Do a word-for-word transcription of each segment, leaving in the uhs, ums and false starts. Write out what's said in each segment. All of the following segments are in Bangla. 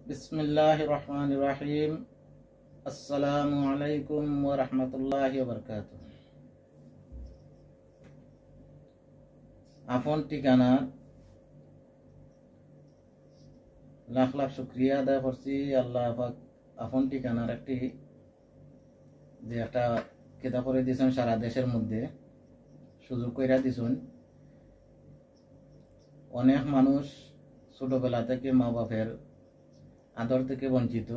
बिस्मिल्लाहिर रहमानिर रहीम। अस्सलामु अलैकुम व रहमतुल्लाहि व बाराकातुहू। আপন ঠিকানা লাখ লাখ শুকরিয়া আদায় করছি আল্লাহ পাক। আপন ঠিকানার একটি যে একটা কেতা করে দিয়েছেন সারা দেশের মধ্যে সুযোগ কইরা দিছেন। অনেক মানুষ ছোটবেলা থেকে মা বাপের আদর থেকে বঞ্চিত,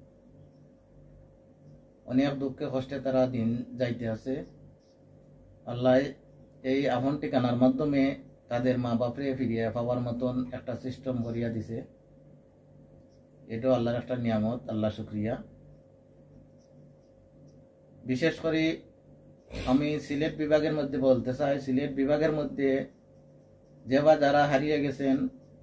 অনেক দুঃখে কষ্টে তারা দিন যাইতে আছে। আল্লাহ এই আপন ঠিকানার মাধ্যমে তাদের মা বাপরে ফিরিয়ে পাওয়ার মতন একটা সিস্টেম করিয়া দিছে। এটাও আল্লাহর একটা নিয়ামত, আল্লাহ শুকরিয়া। বিশেষ করে আমি সিলেট বিভাগের মধ্যে বলতে চাই, সিলেট বিভাগের মধ্যে যে বা যারা হারিয়ে গেছেন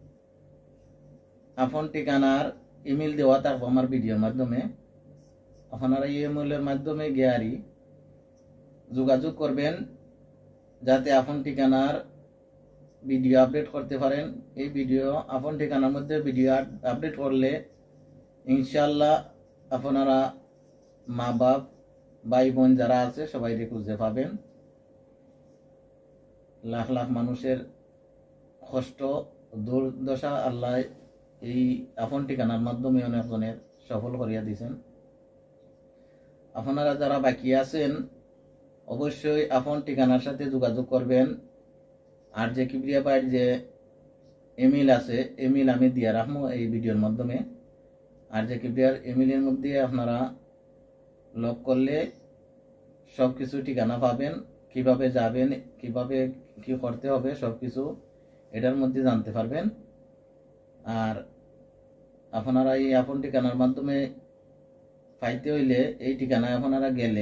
আপন ঠিকানার ইমেল দেওয়া থাকবো আমার ভিডিওর মাধ্যমে। আপনারা এই ইমেলের মাধ্যমে গিয়ারি যোগাযোগ করবেন যাতে আপন ঠিকানার ভিডিও আপডেট করতে পারেন। এই ভিডিও আপন ঠিকানার মধ্যে ভিডিও আপডেট করলে ইনশাল্লাহ আপনারা মা বাপ ভাই বোন যারা আছে সবাই খুঁজে পাবেন। লাখ লাখ মানুষের কষ্ট দুর্দশা আল্লাহ এই আপন ঠিকানার মাধ্যমে অনেকজনের সফল করিয়া দিয়েছেন। আপনারা যারা বাকি আছেন অবশ্যই আপন ঠিকানার সাথে যোগাযোগ করবেন। আর যে কিবরিয়া ভাইয়ের যে ইমেল আছে ইমেল আমি দিয়ে রাখবো এই ভিডিওর মাধ্যমে। আর যে কিবরিয়ার ইমেলের মধ্যে আপনারা লগ করলে সব কিছু ঠিকানা পাবেন, কিভাবে যাবেন, কিভাবে কি করতে হবে সব কিছু এটার মধ্যে জানতে পারবেন। আর আপনারা এই আপন ঠিকানার মাধ্যমে পাইতে হইলে এই ঠিকানায় আপনারা গেলে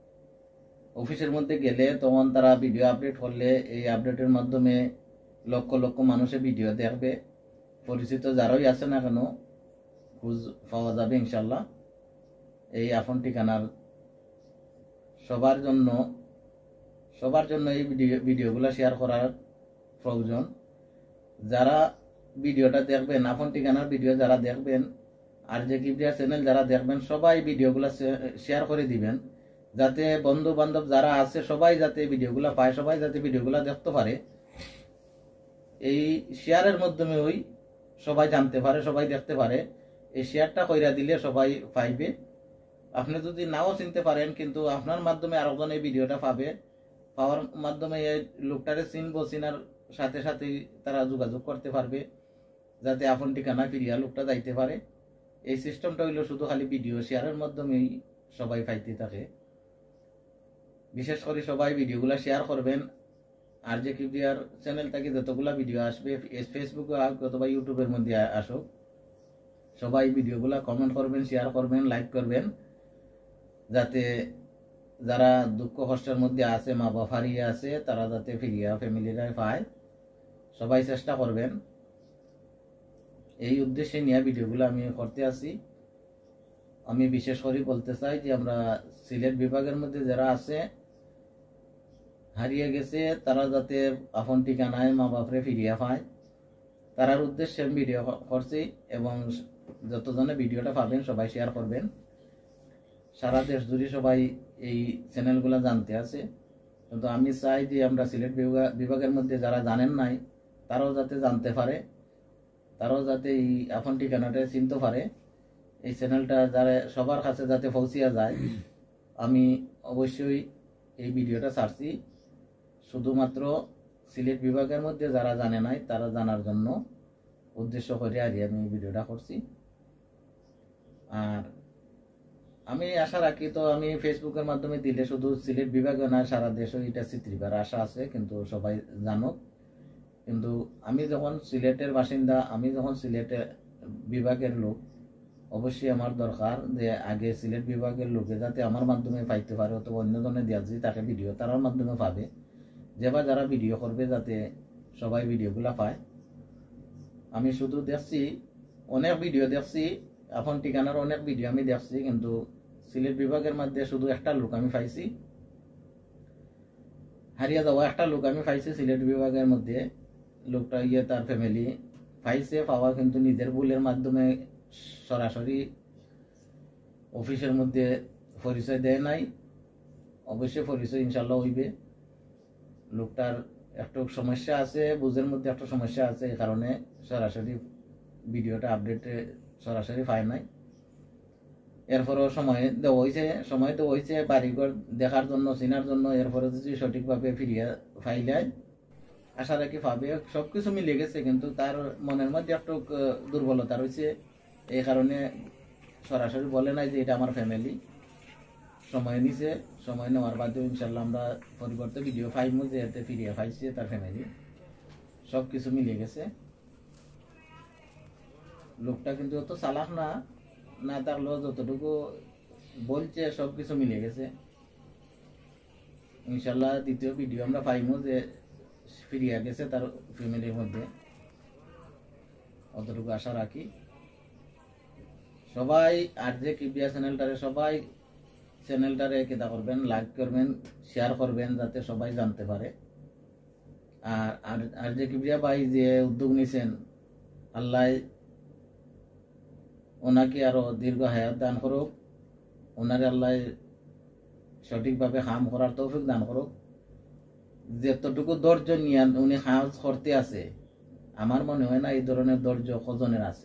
অফিসের মধ্যে গেলে তখন তারা ভিডিও আপডেট করলে এই আপডেটের মাধ্যমে লক্ষ লক্ষ মানুষের ভিডিও দেখবে। পরিচিত যারাই আছে না কেন খোঁজ পাওয়া যাবে ইনশাল্লাহ। এই আপন ঠিকানার সবার জন্য সবার জন্য এই ভিডিও ভিডিওগুলো শেয়ার করার প্রয়োজন। যারা ভিডিওটা দেখবেন আপন ঠিকানার ভিডিও যারা দেখবেন আর যে কিবরিয়া চ্যানেল যারা দেখবেন সবাই ভিডিওগুলো শেয়ার করে দিবেন যাতে বন্ধু বান্ধব যারা আছে সবাই যাতে ভিডিওগুলো পায়, সবাই যাতে ভিডিওগুলো দেখতে পারে। এই শেয়ারের মাধ্যমে ওই সবাই জানতে পারে, সবাই দেখতে পারে। এই শেয়ারটা কইরা দিলে সবাই পাইবে। আপনি যদি নাও চিনতে পারেন কিন্তু আপনার মাধ্যমে আরেকজন এই ভিডিওটা পাবে, পাওয়ার মাধ্যমে এই লোকটারে চিনবো, চিনার সাথে সাথে তারা যোগাযোগ করতে পারবে যাতে আপন ঠিকানা ফিরিয়া লোকটা যাইতে পারে। এই সিস্টেমটা হইলো শুধু খালি ভিডিও শেয়ারের মাধ্যমেই সবাই পাইতে থাকে। বিশেষ করে সবাই ভিডিওগুলো শেয়ার করবেন। আর যে কিবরিয়ার চ্যানেল থেকে যতগুলা ভিডিও আসবে ফেসবুকে অথবা ইউটিউবের মধ্যে আসুক সবাই ভিডিওগুলা কমেন্ট করবেন, শেয়ার করবেন, লাইক করবেন যাতে যারা দুঃখ কষ্টের মধ্যে আছে মা বাপ হারিয়ে আছে তারা যাতে ফিরিয়া ফ্যামিলিরা পায়। সবাই চেষ্টা করবেন। এই উদ্দেশ্যে নিয়ে ভিডিওগুলো আমি করতে আসি। আমি বিশেষ করে বলতে চাই যে আমরা সিলেট বিভাগের মধ্যে যারা আছে হারিয়ে গেছে তারা যাতে আপন ঠিকানায় মা বাপরে ফিরিয়া পায় তারার উদ্দেশ্যে আমি ভিডিও করছি এবং যতজনে ভিডিওটা পাবেন সবাই শেয়ার করবেন। সারা দেশ জুড়ে সবাই এই চ্যানেলগুলো জানতে আছে, কিন্তু আমি চাই যে আমরা সিলেট বিভাগের মধ্যে যারা জানেন নাই তারাও যাতে জানতে পারে, তারাও যাতে এই আপন ঠিকানাটা চিনতে পারে। এই চ্যানেলটা যারা সবার কাছে যাতে পৌঁছিয়া যায় আমি অবশ্যই এই ভিডিওটা ছাড়ছি শুধুমাত্র সিলেট বিভাগের মধ্যে যারা জানে নাই তারা জানার জন্য উদ্দেশ্য করে আজ আমি এই ভিডিওটা করছি। আর আমি আশা রাখি তো আমি ফেসবুকের মাধ্যমে দিলে শুধু সিলেট বিভাগে না সারা দেশে এটা চিত্রিবার আশা আছে, কিন্তু সবাই জানুক। কিন্তু আমি যখন সিলেটের বাসিন্দা, আমি যখন সিলেটের বিভাগের লোক অবশ্যই আমার দরকার যে আগে সিলেট বিভাগের লোকে যাতে আমার মাধ্যমে পাইতে পারে অথবা অন্যজনে দেওয়া যদি তাকে ভিডিও তার মাধ্যমে পাবে, যে বা যারা ভিডিও করবে যাতে সবাই ভিডিওগুলা পায়। আমি শুধু দেখছি অনেক ভিডিও দেখছি আপন ঠিকানার অনেক ভিডিও আমি দেখছি, কিন্তু সিলেট বিভাগের মধ্যে শুধু একটা লোক আমি পাইছি হারিয়ে যাওয়া একটা লোক আমি পাইছি সিলেট বিভাগের মধ্যে। লোকটা ইয়ে তার ফ্যামিলি পাইছে পাওয়া কিন্তু নিজের ভুলের মাধ্যমে সরাসরি অফিসের মধ্যে পরিচয় দেয় নাই, অবশ্যই পরিচয় ইনশাল্লাহ হইবে। লোকটার একটু সমস্যা আছে, বুঝের মধ্যে একটা সমস্যা আছে, এই কারণে সরাসরি ভিডিওটা আপডেটে সরাসরি পায় নাই। এরপরেও সময় দেওয়া হয়েছে, সময় দেওয়া হয়েছে বাড়িঘর দেখার জন্য, চিনার জন্য। এরপরে যদি সঠিকভাবে ফিরিয়ে ফাইলায় আশা রাখি পাবে। সব কিছু মিলে গেছে, কিন্তু তার মনের মধ্যে একটু দুর্বলতা রয়েছে, এই কারণে সরাসরি বলে নাই যে এটা আমার ফ্যামিলি। সময় নিছে, সময় নেওয়ার বাদেও ইনশাল্লাহ আমরা পরিবর্তে ভিডিও পাইমু যে এতে ফিরিয়ে পাইছে তার ফ্যামিলি। সব কিছু মিলে গেছে। লোকটা কিন্তু অত চালাক না, না থাকলেও যতটুকু বলছে সব কিছু মিলে গেছে। ইনশাল্লাহ দ্বিতীয় ভিডিও আমরা পাইমু যে ফিরিয়ে গেছে তার ফ্যামিলির মধ্যে, অতটুকু আশা রাখি। সবাই আর যে কিবিয়া চ্যানেলটারে সবাই চ্যানেলটারে কেদা করবেন, লাইক করবেন, শেয়ার করবেন, যাতে সবাই জানতে পারে। আর আর যে কিবিয়া ভাই যে উদ্যোগ নিছেন, আল্লাহ ওনাকে আরো দীর্ঘ হায়াত দান করুক, ওনারে আল্লাহ সঠিকভাবে কাম করার তৌফিক দান করুক। যতটুকু ধৈর্য নিয়ে উনি কাজ করতে আছে, আমার মনে হয় না এই ধরনের ধৈর্য কজনের আছে।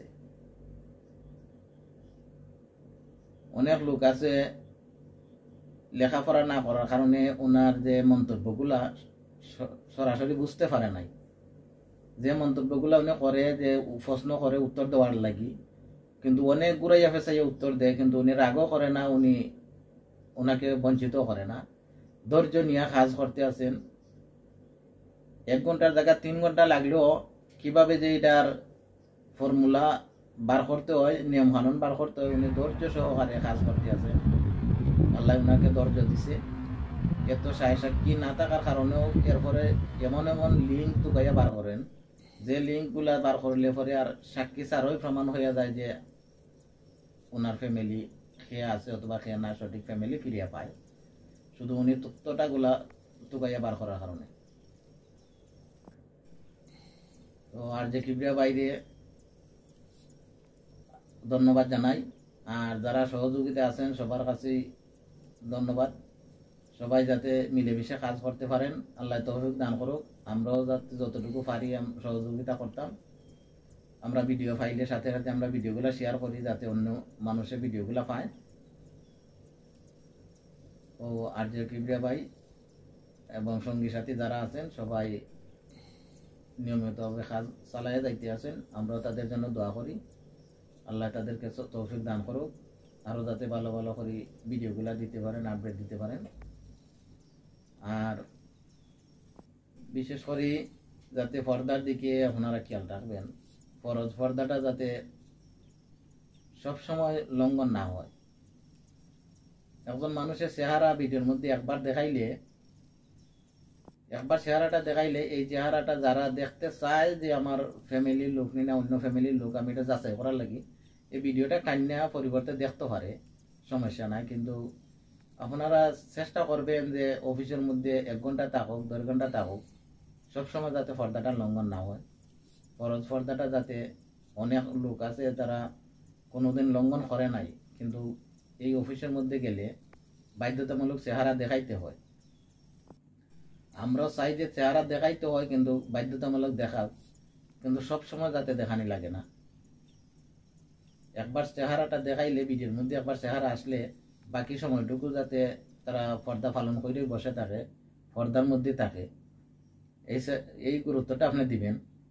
অনেক লোক আছে লেখাপড়া না করার কারণে ওনার যে মন্তব্যগুলা সরাসরি বুঝতে পারে নাই। যে মন্তব্যগুলা উনি করে, যে প্রশ্ন করে উত্তর দেওয়ার লাগি, কিন্তু অনেক ঘুরাইয়া ফেসাইয়া উত্তর দেয়, কিন্তু উনি রাগও করে না, উনি ওনাকে বঞ্চিত করে না। ধৈর্য নিয়ে কাজ করতে আছেন। এক ঘন্টার জায়গা তিন ঘন্টা লাগলেও কিভাবে যে এটার ফর্মুলা বার করতে হয়, নিয়ম কানুন বার করতে হয়, উনি ধৈর্য সহকারে কাজ করতে আছেন। আল্লাহ উনাকে ধৈর্য দিছে। এত সাহসাক্ষী না থাকার কারণেও এরপরে এমন এমন লিঙ্ক টুকাইয়া বার করেন, যে লিঙ্ক গুলা বার করলে পরে আর সাক্ষী ছাড়াই প্রমাণ হয়ে যায় যে ওনার ফ্যামিলি খেয়ে আছে অথবা খেয়ে না, সঠিক ফ্যামিলি ফিরিয়া পায়, শুধু উনি তথ্যটা গুলা টুকাইয়া বার করার কারণে। তো আর যে কিবরিয়া বাইরে ধন্যবাদ জানাই, আর যারা সহযোগিতা আছেন সবার কাছেই ধন্যবাদ। সবাই যাতে মিলেমিশে কাজ করতে পারেন, আল্লাহ তৌফিক দান করুক। আমরাও যাতে যতটুকু পারি সহযোগিতা করতাম। আমরা ভিডিও ফাইলের সাথে সাথে আমরা ভিডিওগুলো শেয়ার করি, যাতে অন্য মানুষের ভিডিওগুলো পায়। ও আর যে কিবরিয়া ভাই এবং সঙ্গী সাথী যারা আছেন সবাই নিয়মিতভাবে কাজ চালাইয়া যাইতে আছেন, আমরাও তাদের জন্য দোয়া করি। আল্লাহ তাদেরকে তৌফিক দান করুক, আরও যাতে ভালো ভালো করে ভিডিওগুলো দিতে পারেন, আপডেট দিতে পারেন। আর বিশেষ করে যাতে পর্দার দিকে আপনারা খেয়াল রাখবেন, ফরজ পর্দাটা যাতে সবসময় লঙ্ঘন না হয়। একজন মানুষের চেহারা ভিডিওর মধ্যে একবার দেখাইলে একবার চেহারাটা দেখাইলে এই চেহারাটা যারা দেখতে চায় যে আমার ফ্যামিলির লোক না অন্য ফ্যামিলির লোক, আমি এটা যাচাই করার লাগি এই ভিডিওটা কান্না পরিবর্তে দেখতে পারে, সমস্যা নাই। কিন্তু আপনারা চেষ্টা করবেন যে অফিসের মধ্যে এক ঘন্টা থাকুক, দেড় ঘন্টা থাকুক, সবসময় যাতে পর্দাটা লঙ্ঘন না হয়। ফরজ পর্দাটা যাতে, অনেক লোক আছে তারা কোনোদিন লঙ্ঘন করে নাই, কিন্তু এই অফিসের মধ্যে গেলে বাধ্যতামূলক চেহারা দেখাইতে হয়। আমরাও চাই যে চেহারা দেখাইতে হয়, কিন্তু বাধ্যতামূলক দেখাও, কিন্তু সবসময় যাতে দেখানি লাগে না। একবার চেহারাটা দেখাইলে ভিডিওর মধ্যে একবার চেহারা আসলে বাকি সময়টুকু যাতে তারা পর্দা পালন করে বসে থাকে, পর্দার মধ্যে থাকে, এই এই গুরুত্বটা আপনি দিবেন।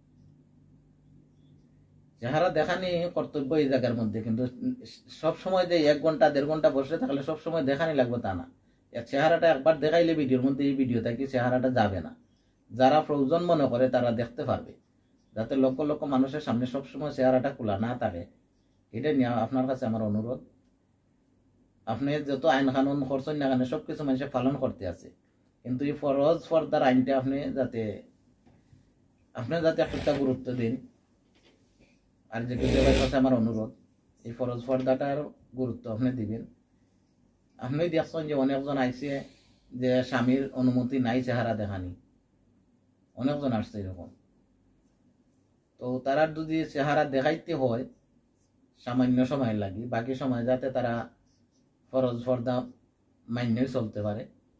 চেহারা দেখানি কর্তব্য এই জায়গার মধ্যে, কিন্তু সব সময় যে এক ঘন্টা দেড় ঘন্টা বসে থাকলে সব সময় দেখানি লাগবে তা না। চেহারাটা একবার দেখাইলে ভিডিওর মধ্যে এই ভিডিও থেকে চেহারাটা যাবে না। যারা প্রয়োজন মনে করে তারা দেখতে পারবে, যাতে লক্ষ লক্ষ মানুষের সামনে সবসময় চেহারাটা খোলা না থাকে। এটা নিয়ে আপনার কাছে আমার অনুরোধ। আপনি যত আইন কানুন করছেন না কেন সবকিছু মানুষের পালন করতে আছে, কিন্তু এই ফরজ পর্দার আইনটা আপনি যাতে আপনি যাতে একটা গুরুত্ব দিন। আর যে কিবরিয়ার কাছে আমার অনুরোধ, এই ফরজ পর্দাটার গুরুত্ব আপনি দিবেন। আপনি দেখছেন যে অনেকজন আইসে যে স্বামীর অনুমতি নাই চেহারা দেখানি, অনেকজন আসছে এরকম। তো তারা যদি চেহারা দেখাইতে হয় সামান্য সময় লাগি, বাকি সময় যাতে তারা ফরজ ফর্দা মান্যই চলতে পারে,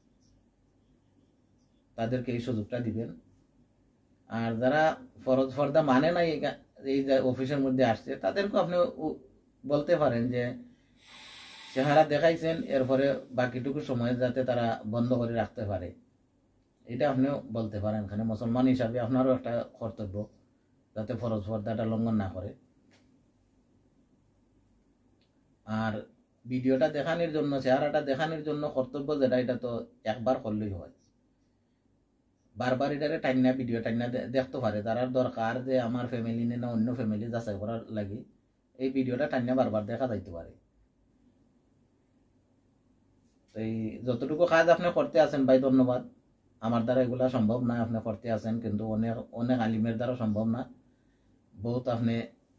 তাদেরকে এই সুযোগটা দিবেন। আর যারা ফরজ ফর্দা মানে নাই, এই যে অফিসের মধ্যে আসছে, তাদেরকে আপনি বলতে পারেন যে চেহারা দেখাইছেন, এরপরে বাকিটুকু সময় যাতে তারা বন্ধ করে রাখতে পারে, এটা আপনিও বলতে পারেন। এখানে মুসলমান হিসাবে আপনারও একটা কর্তব্য যাতে ফরজ পর্দাটা লঙ্ঘন না করে। আর ভিডিওটা দেখানোর জন্য, চেহারাটা দেখানোর জন্য কর্তব্য যেটা, এটা তো একবার করলেই হয়, বারবার এটারে টাইনা ভিডিও টাইনা দেখতে পারে। যারা দরকার যে আমার ফ্যামিলি নিয়ে না অন্য ফ্যামিলি যাচাই করার লাগে, এই ভিডিওটা টাইনা বারবার দেখা যাইতে পারে। এই যতটুকু কাজ আপনি করতে আছেন ভাই, ধন্যবাদ। আমার দ্বারা এগুলা সম্ভব না, আপনি করতে আছেন, কিন্তু অনেক অনেক আলিমের দ্বারা সম্ভব না। বহুত আপনি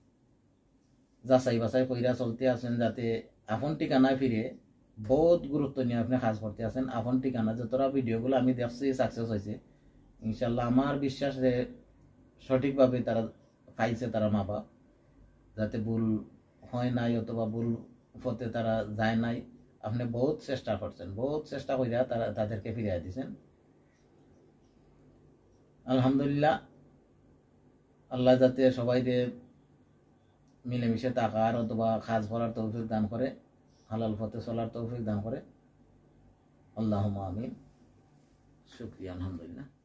যাচাই বাছাই কইরা চলতে আছেন, যাতে আপন ঠিকানায় ফিরে বহুত গুরুত্ব নিয়ে আপনি কাজ করতে আছেন। আপন ঠিকানা যতটা ভিডিওগুলো আমি দেখছি সাকসেস হয়েছে, ইনশাল্লাহ আমার বিশ্বাস যে সঠিকভাবে তারা পাইছে, তারা মা বাপ, যাতে ভুল হয় নাই অথবা ভুল পথে তারা যায় নাই। আপনি বহুত চেষ্টা করছেন, বহুত চেষ্টা কইরা তারা তাদেরকে ফিরিয়ে দিয়েছেন। আলহামদুলিল্লাহ, আল্লাহ যাতে সবাইকে মিলেমিশে থাকার অথবা কাজ করার তৌফিক দান করে, হালাল পথে চলার তৌফিক দান করে। আল্লাহুম্মা আমিন। শুকরিয়া, আলহামদুলিল্লাহ।